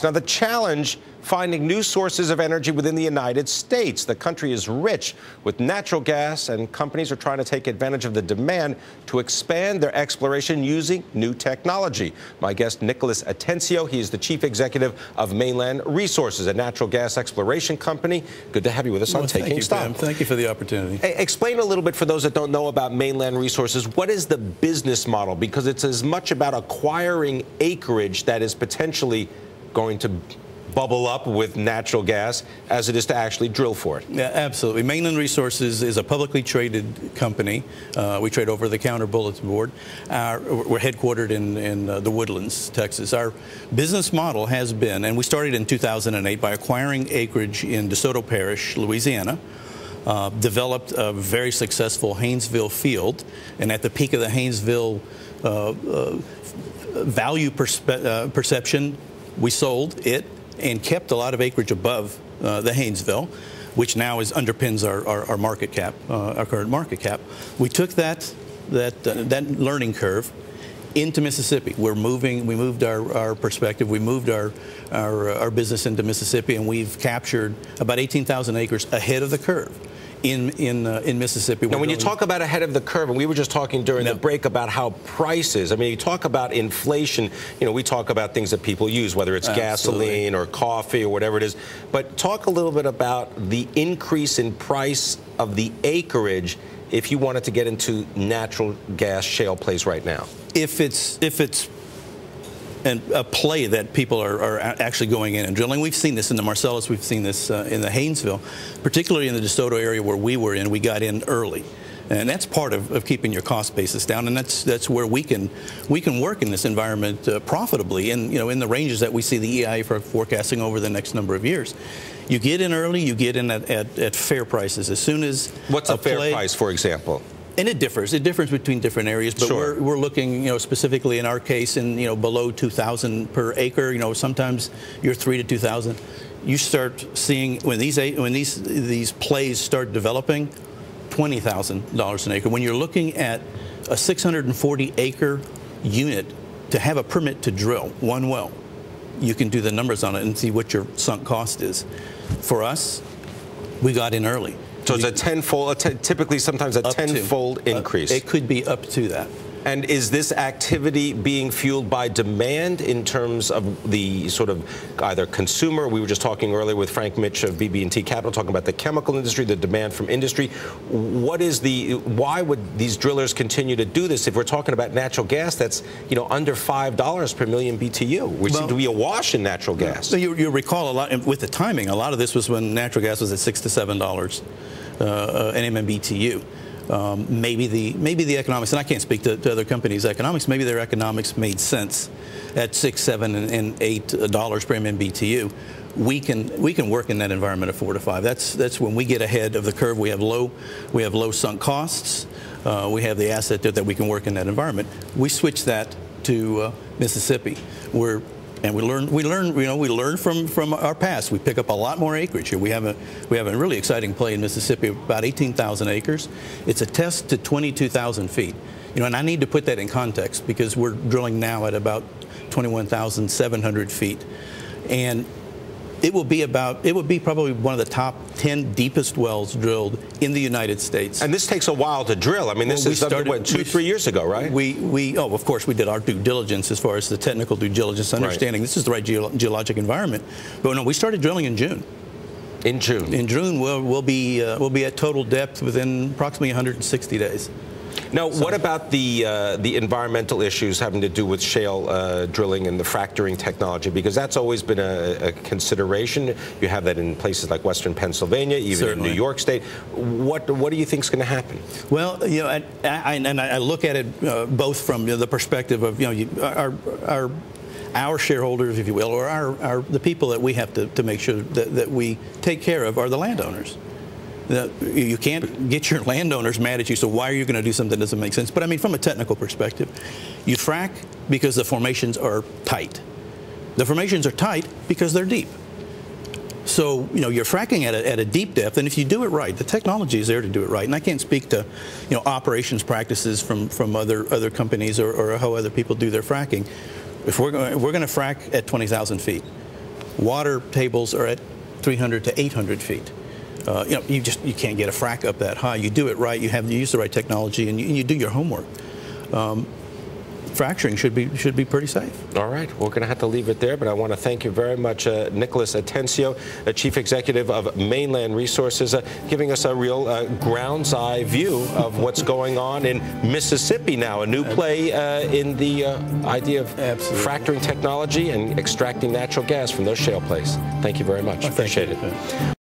Now, the challenge, finding new sources of energy within the United States. The country is rich with natural gas, and companies are trying to take advantage of the demand to expand their exploration using new technology. My guest, Nicholas Atencio, he is the chief executive of Mainland Resources, a natural gas exploration company. Good to have you with us on Taking Stock. Thank you for the opportunity. Hey, explain a little bit for those that don't know about Mainland Resources. What is the business model? Because it's as much about acquiring acreage that is potentially going to bubble up with natural gas as it is to actually drill for it. Yeah, absolutely. Mainland Resources is a publicly traded company. We trade over-the-counter bulletin board. We're headquartered in the Woodlands, Texas. Our business model has been, and we started in 2008 by acquiring acreage in DeSoto Parish, Louisiana. Developed a very successful Haynesville field, and at the peak of the Haynesville value perception, we sold it and kept a lot of acreage above the Haynesville, which now underpins our market cap, our current market cap. We took that learning curve into Mississippi. We moved our perspective. We moved our business into Mississippi, and we've captured about 18,000 acres ahead of the curve in Mississippi. Now, when you talk about ahead of the curve, and we were just talking during the break about how prices, I mean, you talk about inflation, you know, we talk about things that people use, whether it's gasoline or coffee or whatever it is, but talk a little bit about the increase in price of the acreage if you wanted to get into natural gas shale plays right now. If it's a play that people are actually going in and drilling. We've seen this in the Marcellus. We've seen this in the Haynesville, particularly in the DeSoto area where we were in. We got in early, and that's part of keeping your cost basis down. And that's where we can work in this environment profitably, and in the ranges that we see the EIA for forecasting over the next number of years. You get in early. You get in at fair prices as soon as. What's a fair price, for example? And it differs. It differs between different areas, but sure. we're looking, specifically in our case, in below 2,000 per acre. Sometimes you're 3,000 to 2,000. You start seeing when these plays start developing, $20,000 an acre. When you're looking at a 640-acre unit to have a permit to drill one well, you can do the numbers on it and see what your sunk cost is. For us, we got in early. So it's a tenfold, typically sometimes a tenfold increase. It could be up to that. And is this activity being fueled by demand in terms of the sort of either consumer? We were just talking earlier with Frank Mitch of BB&T Capital talking about the chemical industry, the demand from industry. Why would these drillers continue to do this if we're talking about natural gas that's, under $5 per million BTU, which seems to be a wash in natural gas? So you recall a lot, with the timing, a lot of this was when natural gas was at $6 to $7 an MMBTU. Maybe the economics, and I can't speak to other companies' economics, maybe their economics made sense at $6, $7, and $8 per MMBTU. We can work in that environment of 4 to 5. That's when we get ahead of the curve. We have low sunk costs. We have the asset there that we can work in that environment. We switch that to Mississippi. And we learn from our past. We pick up a lot more acreage here. We have a really exciting play in Mississippi, about 18,000 acres. It's a test to 22,000 feet. And I need to put that in context because we're drilling now at about 21,700 feet, and it will be probably one of the top 10 deepest wells drilled in the United States. And this takes a while to drill. I mean, this is something, what, 2-3 years ago, right? Of course, we did our due diligence as far as the technical due diligence, understanding this is the right geologic environment. But no, we started drilling in June. In June? In June, we'll be at total depth within approximately 160 days. Now, what about the environmental issues having to do with shale drilling and the fracturing technology? Because that's always been a consideration. You have that in places like Western Pennsylvania, even in New York State. What do you think is going to happen? Well, I look at it both from the perspective of our shareholders, if you will, or the people that we have to make sure that we take care of are the landowners. You can't get your landowners mad at you, so why are you going to do something that doesn't make sense? But I mean, from a technical perspective, you frack because the formations are tight. The formations are tight because they're deep. So, you're fracking at a deep depth, and if you do it right, the technology is there to do it right. And I can't speak to, operations practices from other companies or how other people do their fracking. If we're going to frack at 20,000 feet, Water tables are at 300 to 800 feet. You can't get a frac up that high. You do it right. You use the right technology, and you do your homework. Fracturing should be pretty safe. All right, we're going to have to leave it there, but I want to thank you very much, Nicholas Atencio, Chief Executive of Mainland Resources, giving us a real ground's eye view of what's going on in Mississippi now, a new play in the idea of fracturing technology and extracting natural gas from those shale plays. Thank you very much. Appreciate it.